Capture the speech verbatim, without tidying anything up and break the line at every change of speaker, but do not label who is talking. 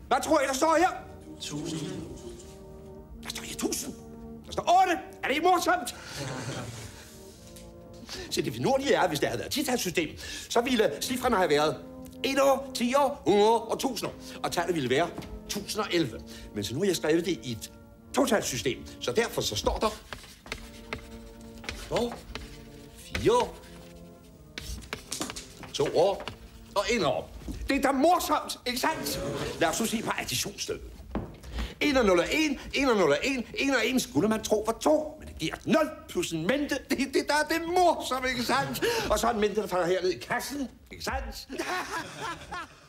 Hvad tror I, der står her?
Tusind.
Der står her tusind. Der står otte. Er det ikke morsomt? Så det finurlige er, at hvis der havde været et titalssystem, så ville cifrene have været et år, ti år, hundrede og tusind år. Og tallet ville være tusind og elleve. Men så nu har jeg skrevet det i et totalssystem. Så derfor så står der... Og fire år, to år og en år. Det er da morsomt, ikke sandt? Lad os nu se på additionsstykket. en og nul er en, en og nul er en, en og en skulle man tro var to. Men det giver nul plus en mente. Det, det der er det morsomt, ikke sandt? Og så en mente, der falder herned i kassen, ikke sandt?